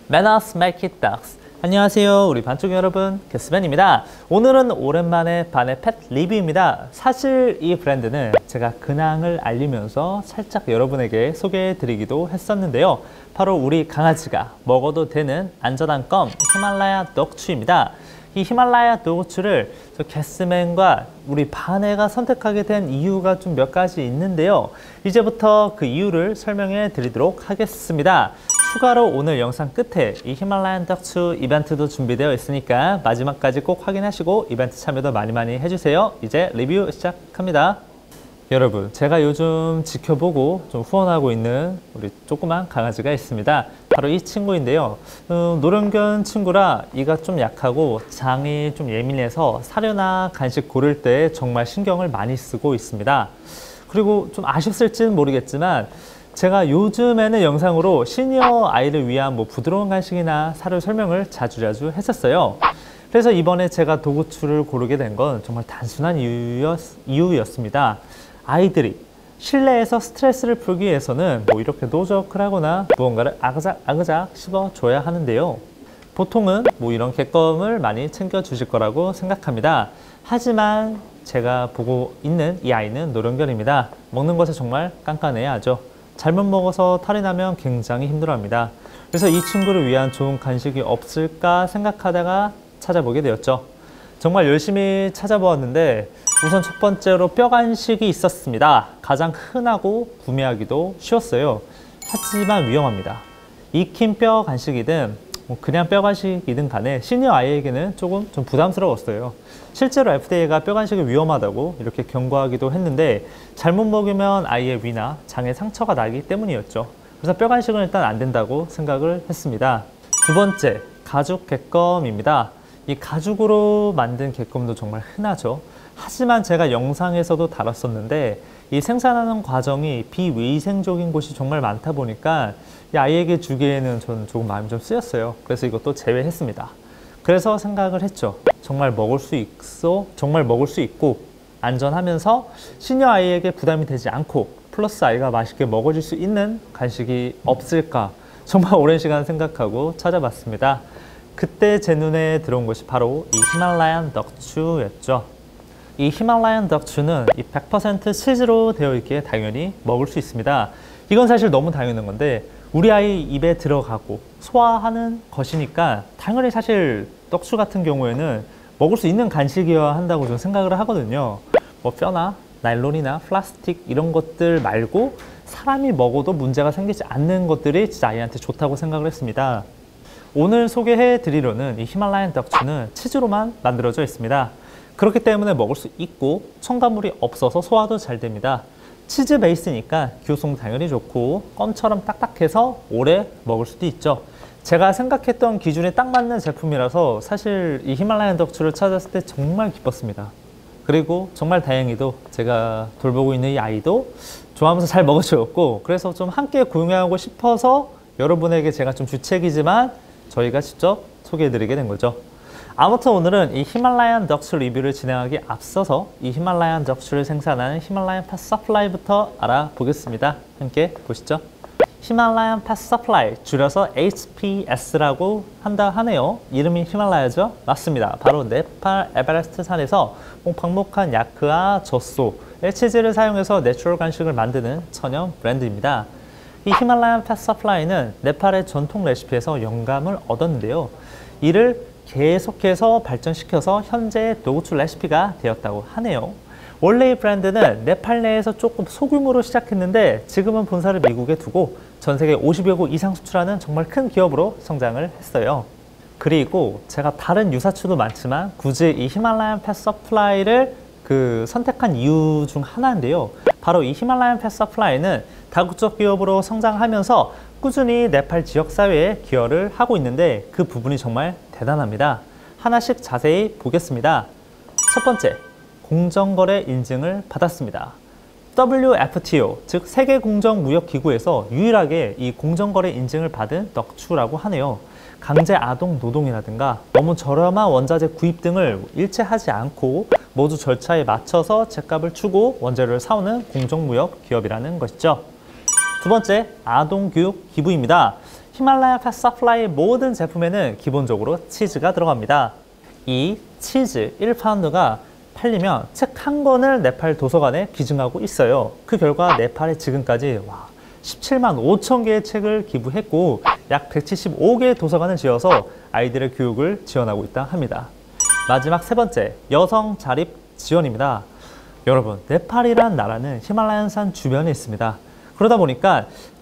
Manners make it ducks. 안녕하세요, 우리 반쪽 여러분, 캐스벤입니다. 오늘은 오랜만에 반의 펫 리뷰입니다. 사실 이 브랜드는 제가 근황을 알리면서 살짝 여러분에게 소개해드리기도 했었는데요. 바로 우리 강아지가 먹어도 되는 안전한 껌 히말라야 독추입니다. 이 히말라야 독추를 캐스맨과 우리 반애가 선택하게 된 이유가 좀 몇 가지 있는데요. 이제부터 그 이유를 설명해 드리도록 하겠습니다. 추가로 오늘 영상 끝에 이 히말라얀 독추 이벤트도 준비되어 있으니까 마지막까지 꼭 확인하시고 이벤트 참여도 많이 해주세요. 이제 리뷰 시작합니다. 여러분, 제가 요즘 지켜보고 좀 후원하고 있는 우리 조그만 강아지가 있습니다. 바로 이 친구인데요. 노령견 친구라 이가 좀 약하고 장이 좀 예민해서 사료나 간식 고를 때 정말 신경을 많이 쓰고 있습니다. 그리고 좀 아셨을지는 모르겠지만 제가 요즘에는 영상으로 시니어 아이를 위한 부드러운 간식이나 사료 설명을 자주 했었어요. 그래서 이번에 제가 도구추를 고르게 된 건 정말 단순한 이유였습니다. 아이들이 실내에서 스트레스를 풀기 위해서는 이렇게 노젓을 하거나 무언가를 아그작 씹어줘야 하는데요. 보통은 이런 객검을 많이 챙겨주실 거라고 생각합니다. 하지만 제가 보고 있는 이 아이는 노령견입니다. 먹는 것에 정말 깐깐해야 하죠. 잘못 먹어서 탈이 나면 굉장히 힘들어합니다. 그래서 이 친구를 위한 좋은 간식이 없을까 생각하다가 찾아보게 되었죠. 정말 열심히 찾아보았는데 우선 첫 번째로 뼈 간식이 있었습니다. 가장 흔하고 구매하기도 쉬웠어요. 하지만 위험합니다. 익힌 뼈 간식이든 그냥 뼈 간식이든 간에 시니어 아이에게는 조금 좀 부담스러웠어요. 실제로 FDA가 뼈 간식이 위험하다고 이렇게 경고하기도 했는데 잘못 먹으면 아이의 위나 장에 상처가 나기 때문이었죠. 그래서 뼈 간식은 일단 안 된다고 생각을 했습니다. 두 번째, 가죽 객검입니다. 이 가죽으로 만든 객검도 정말 흔하죠. 하지만 제가 영상에서도 다뤘었는데 이 생산하는 과정이 비위생적인 곳이 정말 많다 보니까 이 아이에게 주기에는 저는 조금 마음이 좀 쓰였어요. 그래서 이것도 제외했습니다. 그래서 생각을 했죠. 정말 먹을 수 있고 안전하면서 시니어 아이에게 부담이 되지 않고 플러스 아이가 맛있게 먹어줄 수 있는 간식이 없을까 정말 오랜 시간 생각하고 찾아봤습니다. 그때 제 눈에 들어온 것이 바로 이 히말라얀 독추였죠. 이 히말라얀 독추는 이 100% 치즈로 되어 있기에 당연히 먹을 수 있습니다. 이건 사실 너무 당연한 건데 우리 아이 입에 들어가고 소화하는 것이니까 당연히 사실 독추 같은 경우에는 먹을 수 있는 간식이어야 한다고 저는 생각을 하거든요. 뼈나 나일론이나 플라스틱 이런 것들 말고 사람이 먹어도 문제가 생기지 않는 것들이 진짜 아이한테 좋다고 생각을 했습니다. 오늘 소개해 드리려는 이 히말라얀 독추는 치즈로만 만들어져 있습니다. 그렇기 때문에 먹을 수 있고 첨가물이 없어서 소화도 잘 됩니다. 치즈 베이스니까 교송 당연히 좋고 껌처럼 딱딱해서 오래 먹을 수도 있죠. 제가 생각했던 기준에 딱 맞는 제품이라서 사실 이 히말라얀 독추를 찾았을 때 정말 기뻤습니다. 그리고 정말 다행히도 제가 돌보고 있는 이 아이도 좋아하면서 잘 먹어주었고 그래서 좀 함께 공유하고 싶어서 여러분에게 제가 좀 주책이지만 저희가 직접 소개해드리게 된 거죠. 아무튼 오늘은 이 히말라얀 독추 리뷰를 진행하기 앞서서 이 히말라얀 독추를 생산하는 히말라얀 펫 서플라이부터 알아보겠습니다. 함께 보시죠. 히말라얀 펫 서플라이, 줄여서 HPS라고 한다 하네요. 이름이 히말라야죠? 맞습니다. 바로 네팔 에베레스트 산에서 방목한 야크와 젖소의 치즈를 사용해서 내추럴 간식을 만드는 천연 브랜드입니다. 이 히말라얀 펫 서플라이는 네팔의 전통 레시피에서 영감을 얻었는데요. 이를 계속해서 발전시켜서 현재의 도구추 레시피가 되었다고 하네요. 원래 이 브랜드는 네팔 내에서 조금 소규모로 시작했는데 지금은 본사를 미국에 두고 전 세계 50여 곳 이상 수출하는 정말 큰 기업으로 성장을 했어요. 그리고 제가 다른 유사추도 많지만 굳이 이 히말라얀 펫 서플라이를 선택한 이유 중 하나인데요. 바로 이 히말라얀 펫 서플라이는 다국적 기업으로 성장하면서 꾸준히 네팔 지역사회에 기여를 하고 있는데 그 부분이 정말 대단합니다. 하나씩 자세히 보겠습니다. 첫 번째, 공정거래 인증을 받았습니다. WFTO, 즉 세계공정무역기구에서 유일하게 이 공정거래 인증을 받은 독추라고 하네요. 강제 아동 노동이라든가 너무 저렴한 원자재 구입 등을 일체 하지 않고 모두 절차에 맞춰서 죗값을 주고 원재료를 사오는 공정무역 기업이라는 것이죠. 두 번째, 아동교육 기부입니다. 히말라야 펫 서플라이 모든 제품에는 기본적으로 치즈가 들어갑니다. 이 치즈 1파운드가 팔리면 책 한 권을 네팔 도서관에 기증하고 있어요. 그 결과 네팔에 지금까지 17만 5천 개의 책을 기부했고 약 175개의 도서관을 지어서 아이들의 교육을 지원하고 있다 합니다. 마지막 세 번째, 여성 자립 지원입니다. 여러분, 네팔이란 나라는 히말라야산 주변에 있습니다. 그러다 보니까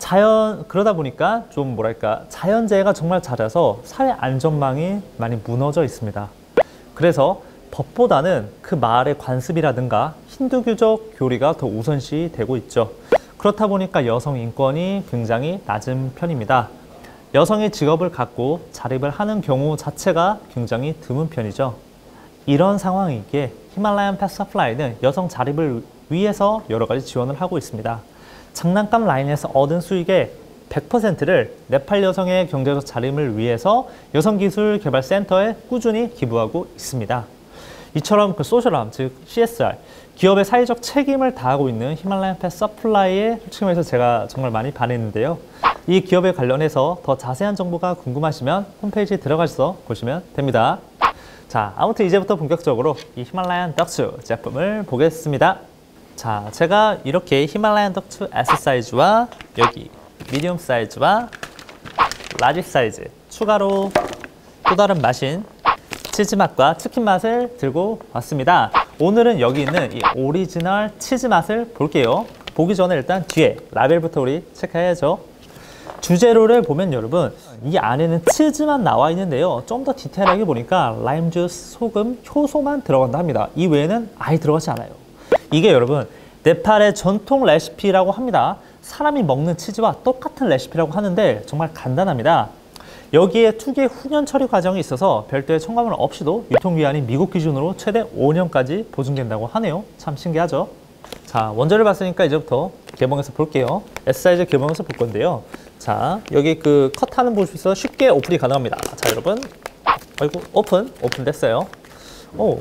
좀 자연재해가 정말 잦아서 사회 안전망이 많이 무너져 있습니다. 그래서 법보다는 그 마을의 관습이라든가 힌두교적 교리가 더 우선시 되고 있죠. 그렇다 보니까 여성 인권이 굉장히 낮은 편입니다. 여성의 직업을 갖고 자립을 하는 경우 자체가 굉장히 드문 편이죠. 이런 상황이기에 히말라얀 펫 서플라이는 여성 자립을 위해서 여러 가지 지원을 하고 있습니다. 장난감 라인에서 얻은 수익의 100%를 네팔 여성의 경제적 자립을 위해서 여성기술개발센터에 꾸준히 기부하고 있습니다. 이처럼 그 소셜함, 즉 CSR, 기업의 사회적 책임을 다하고 있는 히말라얀 펫 서플라이에 솔직히 말해서 제가 정말 많이 반했는데요. 이 기업에 관련해서 더 자세한 정보가 궁금하시면 홈페이지에 들어가셔서 보시면 됩니다. 자, 아무튼 이제부터 본격적으로 이 히말라얀 덕츠 제품을 보겠습니다. 자, 제가 이렇게 히말라얀 덕츠 S 사이즈와 여기 미디움 사이즈와 라지 사이즈 추가로 또 다른 맛인 치즈 맛과 치킨 맛을 들고 왔습니다. 오늘은 여기 있는 이 오리지널 치즈 맛을 볼게요. 보기 전에 일단 뒤에 라벨부터 우리 체크해야죠. 주재료를 보면 여러분 이 안에는 치즈만 나와 있는데요. 좀 더 디테일하게 보니까 라임 주스, 소금, 효소만 들어간다 합니다. 이 외에는 아예 들어가지 않아요. 이게 여러분 네팔의 전통 레시피라고 합니다. 사람이 먹는 치즈와 똑같은 레시피라고 하는데 정말 간단합니다. 여기에 투기 훈연 처리 과정이 있어서 별도의 첨가물 없이도 유통기한이 미국 기준으로 최대 5년까지 보증된다고 하네요. 참 신기하죠? 자, 원재료를 봤으니까 이제부터 개봉해서 볼게요. S사이즈 개봉해서 볼 건데요. 자, 여기 그 컷하는 모습에서 쉽게 오픈이 가능합니다. 자, 여러분. 아이고, 오픈됐어요. 오,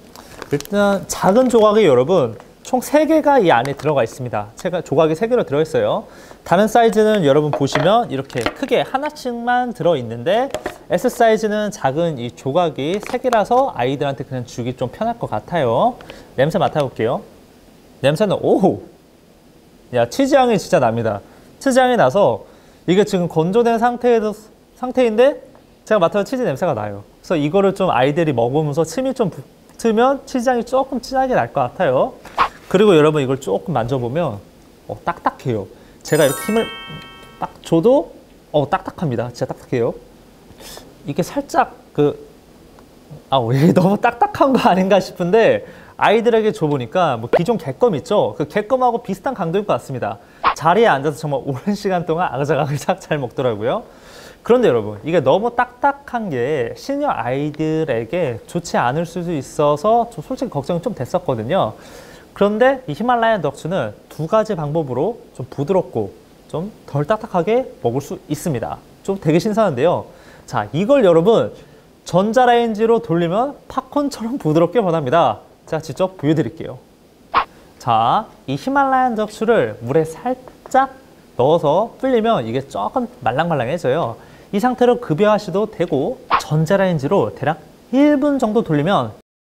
일단 작은 조각이 여러분 총 3개가 이 안에 들어가 있습니다. 조각이 3개로 들어있어요. 다른 사이즈는 여러분 보시면 이렇게 크게 하나씩만 들어있는데 S 사이즈는 작은 이 조각이 3개라서 아이들한테 그냥 주기 좀 편할 것 같아요. 냄새 맡아볼게요. 냄새는 야, 치즈향이 진짜 납니다. 치즈향이 나서 이게 지금 건조된 상태인데 제가 맡아도 치즈 냄새가 나요. 그래서 이거를 좀 아이들이 먹으면서 침이 좀 붙으면 치즈향이 조금 진하게 날 것 같아요. 그리고 여러분 이걸 조금 만져보면 딱딱해요. 제가 이렇게 힘을 딱 줘도 딱딱합니다. 진짜 딱딱해요. 이게 살짝 이게 너무 딱딱한 거 아닌가 싶은데 아이들에게 줘보니까 뭐 기존 객검 있죠? 그 객검하고 비슷한 강도일 것 같습니다. 자리에 앉아서 정말 오랜 시간 동안 아그작아그작 잘 먹더라고요. 그런데 여러분 이게 너무 딱딱한 게 시니어 아이들에게 좋지 않을 수도 있어서 좀 솔직히 걱정이 좀 됐었거든요. 그런데 이 히말라야 덕츠는 2가지 방법으로 좀 부드럽고 좀 덜 딱딱하게 먹을 수 있습니다. 좀 되게 신선한데요. 자, 이걸 여러분 전자레인지로 돌리면 팝콘처럼 부드럽게 변합니다. 제가 직접 보여드릴게요. 자, 이 히말라얀 덕츠를 물에 살짝 넣어서 불리면 이게 조금 말랑말랑해져요. 이 상태로 급여하셔도 되고 전자레인지로 대략 1분 정도 돌리면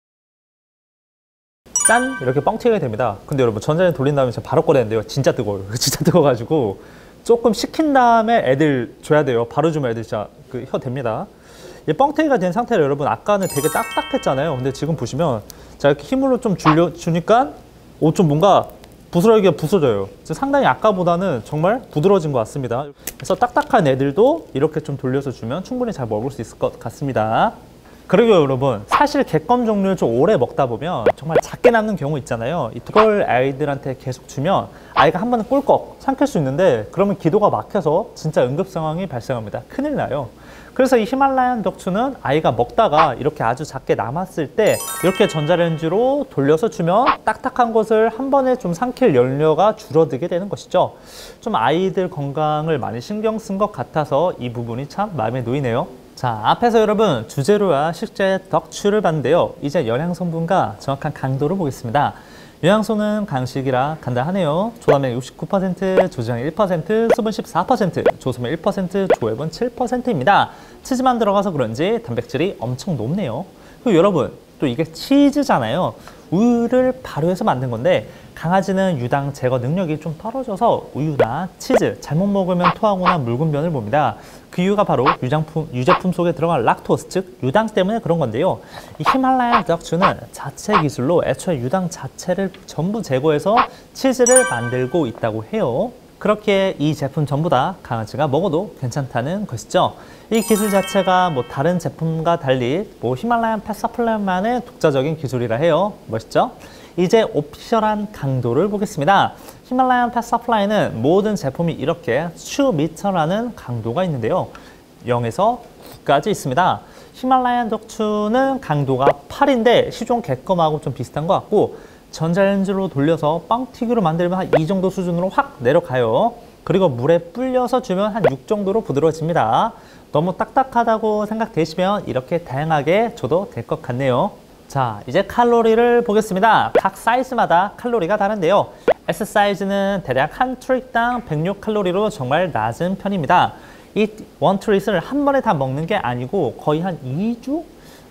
짠! 이렇게 뻥튀기가 됩니다. 근데 여러분 전자레인지 돌린 다음에 제가 바로 꺼내는데요. 진짜 뜨거워요. 진짜 뜨거워가지고 조금 식힌 다음에 애들 줘야 돼요. 바로 주면 애들 진짜 혀 됩니다. 이 뻥튀기가 된 상태로 여러분 아까는 되게 딱딱했잖아요. 근데 지금 보시면 제가 이렇게 힘으로 좀 주니까 좀 뭔가 부스러기가 부서져요. 상당히 아까보다는 정말 부드러워진 것 같습니다. 그래서 딱딱한 애들도 이렇게 좀 돌려서 주면 충분히 잘 먹을 수 있을 것 같습니다. 그리고 여러분 사실 객검 종류를 좀 오래 먹다 보면 정말 작게 남는 경우 있잖아요. 이걸 아이들한테 계속 주면 아이가 한 번은 꿀꺽 삼킬 수 있는데 그러면 기도가 막혀서 진짜 응급 상황이 발생합니다. 큰일 나요. 그래서 이 히말라얀 덕츠는 아이가 먹다가 이렇게 아주 작게 남았을 때 이렇게 전자레인지로 돌려서 주면 딱딱한 것을 한 번에 좀 삼킬 연료가 줄어들게 되는 것이죠. 좀 아이들 건강을 많이 신경 쓴 것 같아서 이 부분이 참 마음에 놓이네요. 자, 앞에서 여러분 주재료와 식재 덕츠를 봤는데요. 이제 영양 성분과 정확한 강도를 보겠습니다. 영양소는 간식이라 간단하네요. 조당면 69%, 조지량 1%, 수분 14%, 조소면 1%, 조액은 7%입니다. 치즈만 들어가서 그런지 단백질이 엄청 높네요. 그리고 여러분, 또 이게 치즈잖아요. 우유를 발효해서 만든 건데 강아지는 유당 제거 능력이 좀 떨어져서 우유나 치즈 잘못 먹으면 토하거나 묽은 변을 봅니다. 그 이유가 바로 유제품 속에 들어간 락토스, 즉 유당 때문에 그런 건데요. 이 히말라야 덕추는 자체 기술로 애초에 유당 자체를 전부 제거해서 치즈를 만들고 있다고 해요. 그렇게 이 제품 전부 다 강아지가 먹어도 괜찮다는 것이죠. 이 기술 자체가 다른 제품과 달리 히말라얀 펫 서플리먼트만의 독자적인 기술이라 해요. 멋있죠? 이제 오피셜한 강도를 보겠습니다. 히말라얀 펫 서플라이는 모든 제품이 이렇게 수미터라는 강도가 있는데요. 0에서 9까지 있습니다. 히말라얀 덕추는 강도가 8인데 시종 개껌하고 좀 비슷한 것 같고 전자레인지로 돌려서 빵튀기로 만들면 한 이 정도 수준으로 확 내려가요. 그리고 물에 불려서 주면 한 6 정도로 부드러워집니다. 너무 딱딱하다고 생각되시면 이렇게 다양하게 줘도 될 것 같네요. 자, 이제 칼로리를 보겠습니다. 각 사이즈마다 칼로리가 다른데요. S 사이즈는 대략 한 트릿당 106칼로리로 정말 낮은 편입니다. 이 원 트릿을 한 번에 다 먹는 게 아니고 거의 한 2주?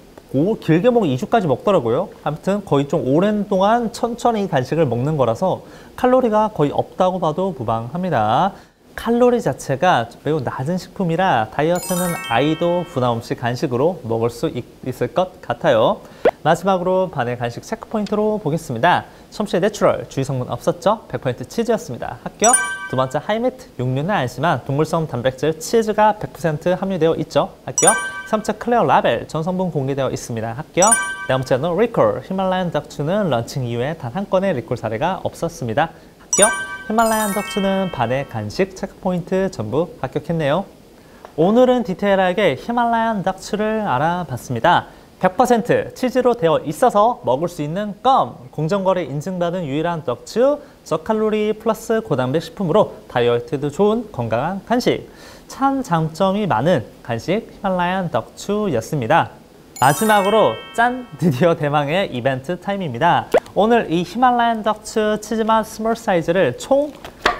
길게 먹으면 2주까지 먹더라고요. 아무튼 거의 좀 오랜 동안 천천히 간식을 먹는 거라서 칼로리가 거의 없다고 봐도 무방합니다. 칼로리 자체가 매우 낮은 식품이라 다이어트는 아이도 부담 없이 간식으로 먹을 수 있을 것 같아요. 마지막으로 반의 간식 체크포인트로 보겠습니다. 솜씨의 내추럴, 주의 성분 없었죠? 100% 치즈였습니다. 합격! 두 번째 하이미트, 육류는 아니지만 동물성 단백질 치즈가 100% 함유되어 있죠? 합격! 세 번째 클리어 라벨, 전 성분 공개되어 있습니다. 합격! 네 번째는 리콜, 히말라얀 덕추는 런칭 이후에 단 한 건의 리콜 사례가 없었습니다. 합격! 히말라얀 덕추는 반의 간식 체크포인트 전부 합격했네요. 오늘은 디테일하게 히말라얀 덕추를 알아봤습니다. 100% 치즈로 되어 있어서 먹을 수 있는 껌! 공정거래 인증받은 유일한 덕추, 저칼로리 플러스 고단백 식품으로 다이어트에도 좋은 건강한 간식. 참 장점이 많은 간식 히말라얀 덕추였습니다. 마지막으로 짠! 드디어 대망의 이벤트 타임입니다. 오늘 이 히말라얀 덕추 치즈맛 스몰 사이즈를 총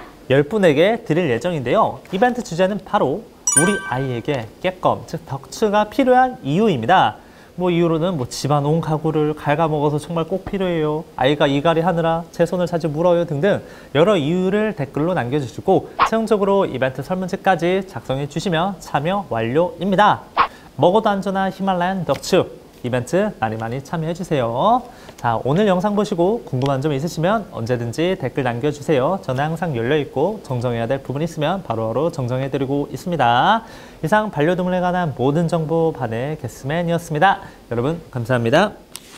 10분에게 드릴 예정인데요. 이벤트 주제는 바로 우리 아이에게 깨껌, 즉 덕추가 필요한 이유입니다. 이유로는 집안 온 가구를 갉아먹어서 정말 꼭 필요해요. 아이가 이갈이 하느라 제 손을 자주 물어요 등등 여러 이유를 댓글로 남겨주시고 최종적으로 이벤트 설문지까지 작성해 주시면 참여 완료입니다. 먹어도 안전한 히말라얀 덕추 이벤트 많이 참여해주세요. 자, 오늘 영상 보시고 궁금한 점 있으시면 언제든지 댓글 남겨주세요. 저는 항상 열려있고 정정해야 될 부분이 있으면 바로바로 정정해드리고 있습니다. 이상 반려동물에 관한 모든 정보 반의 게스맨이었습니다. 여러분 감사합니다.